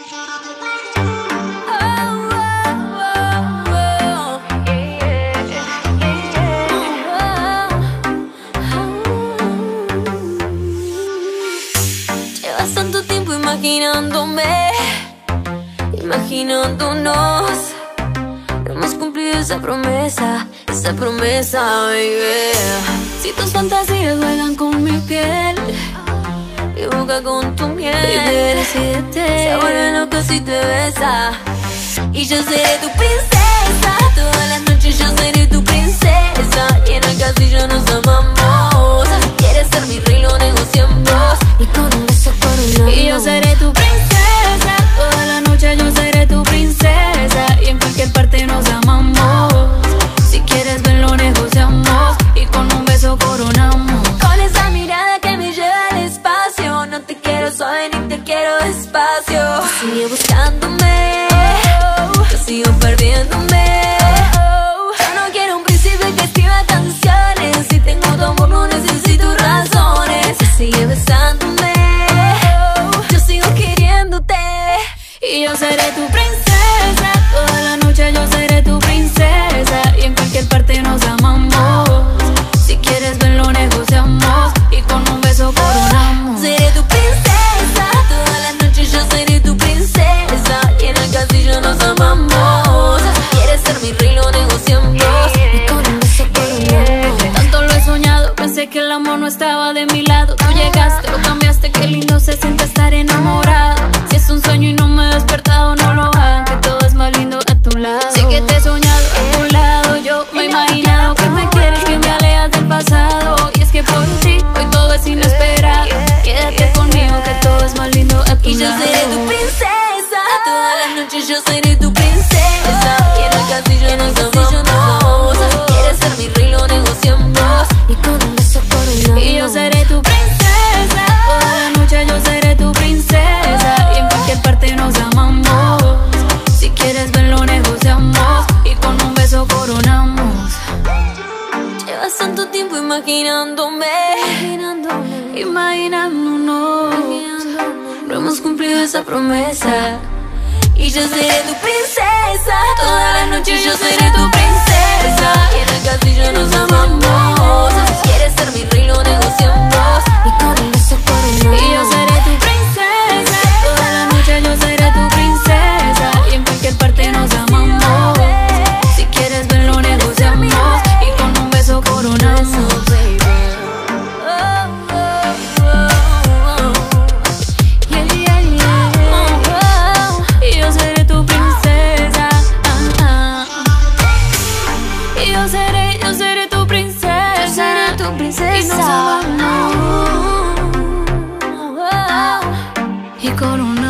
Llevas tanto tiempo imaginándome, imaginándonos. No hemos cumplido esa promesa, baby. Si tus fantasías juegan con mi piel, mi boca con tu miel, baby, decídete. Se vuelve loco si te besa. Y yo seré tu princesa, todas las noches yo seré tu princesa. Y en el castillo nos amamos. Si quieres ser mi rey lo negociamos, y con un beso coronamos. Y yo seré tu princesa, toda la noche yo seré tu princesa. Y en cualquier parte nos amamos. Si quieres ven lo negociamos, y con un beso coronamos. Con esa mirada que me lleva al espacio, no te quiero suave ni te quiero despacio. Sigue buscándome, yo sigo perdiéndome. Yo no quiero un príncipe que escriba canciones. Si tengo tu amor no necesito razones. Sigue besándome, yo sigo queriéndote. Y yo seré tu princesa, toda la noche yo seré tu princesa. Y en cualquier parte nos amamos. Si quieres ven lo negociamos, y con un beso coronamos. Seré tu princesa, toda la noche yo seré tu princesa. Y en el castillo nos amamos. Si quieres ser mi rey lo negociamos, y con un beso coronamos. Tanto lo he soñado, pensé que el amor no estaba de mi lado. Tú llegaste, lo cambiaste, qué lindo se siente estar enamorado. Si es un sueño y no me he despertado, no lo hagan, que todo es más lindo a tu lado. Sé que te he soñado a tu lado, yo me he imaginado que me quieres, que me alejas del pasado. Y es que por ti hoy todo es inesperado. Quédate conmigo que todo es más lindo a tu lado. Y yo seré tu princesa, todas las noches yo seré tu princesa. Y en el castillo nos amamos. Si quieres ser mi rey lo negociamos, y con un beso coronamos. Y yo seré tu princesa, toda la noche yo seré tu princesa. Y en cualquier parte nos amamos. Si quieres ven lo negociamos, y con un beso coronamos. Llevas tanto tiempo imaginándome, imaginándonos. No hemos cumplido esa promesa. Y yo seré tu princesa, toda la noche yo seré tu princesa. Y en el castillo nos amamos. Si quieres ser mi rey lo negociamos, y con un beso coronamos. Y yo seré tu princesa, toda la noche yo seré tu princesa. Y en cualquier parte nos amamos. Si quieres ven lo negociamos, y con un beso coronamos. Y yo seré tu princesa, y yo seré tu princesa. Yo seré tu princesa, y nos amamos, y coronamos.